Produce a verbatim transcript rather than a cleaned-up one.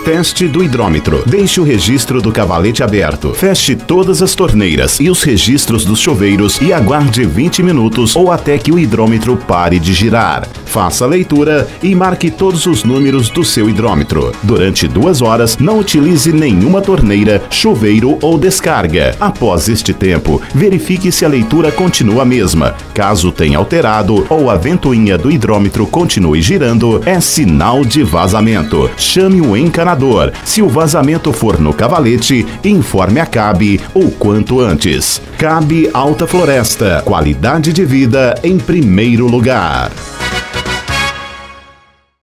Teste do hidrômetro. Deixe o registro do cavalete aberto. Feche todas as torneiras e os registros dos chuveiros e aguarde vinte minutos ou até que o hidrômetro pare de girar. Faça a leitura e marque todos os números do seu hidrômetro. Durante duas horas, não utilize nenhuma torneira, chuveiro ou descarga. Após este tempo, verifique se a leitura continua a mesma. Caso tenha alterado ou a ventoinha do hidrômetro continue girando, é sinal de vazamento. Chame o encanador. Se o vazamento for no cavalete, informe a C A B o quanto antes. C A B Alta Floresta. Qualidade de vida em primeiro lugar.